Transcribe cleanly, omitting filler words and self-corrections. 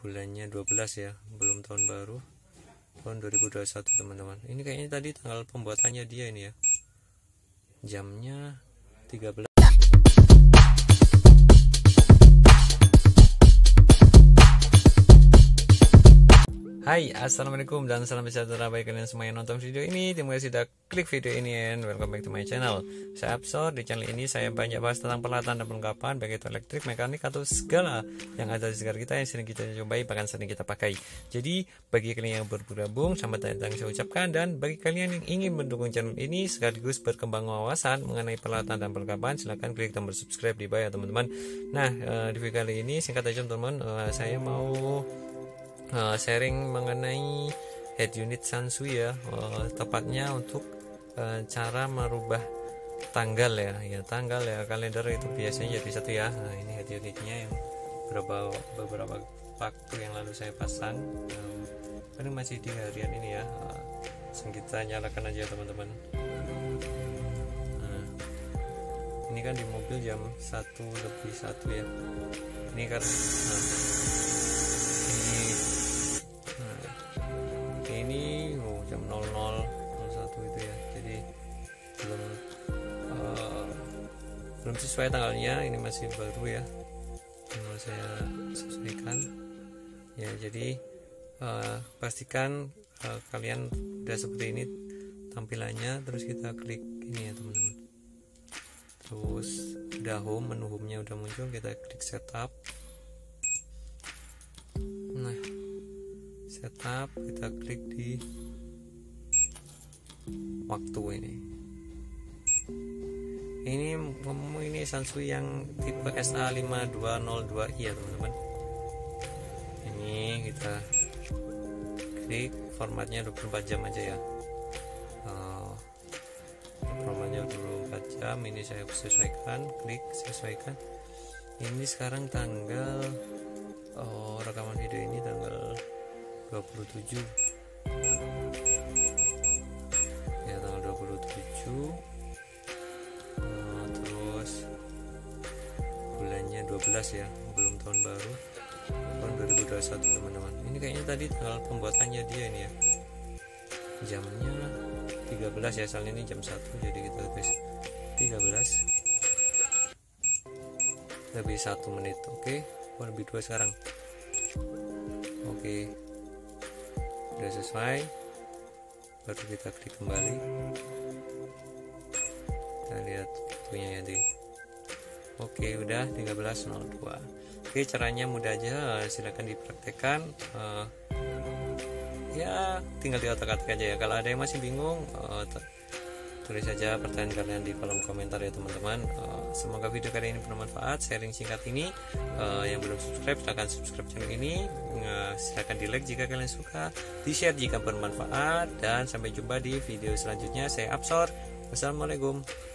bulannya 12 ya, belum tahun baru, tahun 2021 teman-teman. Ini kayaknya tadi tanggal pembuatannya dia ini ya, jamnya 13. Hai, assalamualaikum dan salam sejahtera bagi kalian semua yang nonton video ini. Terima kasih sudah klik video ini and welcome back to my channel. Saya Absor. Di channel ini saya banyak bahas tentang peralatan dan perlengkapan baik itu elektrik, mekanik atau segala yang ada di sekitar kita yang sering kita cobai bahkan sering kita pakai. Jadi bagi kalian yang bergabung selamat datang saya ucapkan, dan bagi kalian yang ingin mendukung channel ini sekaligus berkembang wawasan mengenai peralatan dan perlengkapan, silahkan klik tombol subscribe di bawah ya teman-teman. Nah di video kali ini singkat aja teman-teman, saya mau sharing mengenai head unit Sansui ya, tepatnya untuk cara merubah tanggal ya, tanggal ya, kalender itu biasanya jadi satu ya. Nah ini head unitnya yang beberapa waktu yang lalu saya pasang, ini masih di harian ini ya. Langsung kita nyalakan aja teman-teman. Nah, ini kan di mobil jam 1:01 ya, ini kan ini jam 00:01 itu ya, jadi belum sesuai tanggalnya, ini masih baru ya, mau saya sesuaikan ya. Jadi pastikan kalian udah seperti ini tampilannya, terus kita klik ini ya teman-teman, terus udah menu home-nya udah muncul, kita klik setup. Nah setup, kita klik di waktu ini Sansui yang tipe SA5202i ya teman-teman. Ini kita klik formatnya 24 jam aja ya, formatnya 24 jam. Ini saya sesuaikan, klik sesuaikan. Ini sekarang tanggal rekaman video ini tanggal 27 ya, tanggal 27, terus bulannya 12 ya, belum tahun baru, tahun 2021 teman-teman. Ini kayaknya tadi tanggal pembuatannya dia ini ya, jamnya 13 ya, soalnya ini jam 1 jadi kita tulis 13 lebih 1 menit. Oke, lebih 2 sekarang. Oke, udah sesuai, baru kita klik kembali, kita lihat waktunya ya di. Oke, udah 13:02. Oke, caranya mudah aja, silahkan dipraktekkan. Ya tinggal di otak-atik aja ya. Kalau ada yang masih bingung, tulis saja pertanyaan kalian di kolom komentar ya teman-teman. Semoga video kali ini bermanfaat. Sharing singkat ini, yang belum subscribe silahkan subscribe channel ini, silahkan di like jika kalian suka, di share jika bermanfaat, dan sampai jumpa di video selanjutnya. Saya Absor, wassalamualaikum.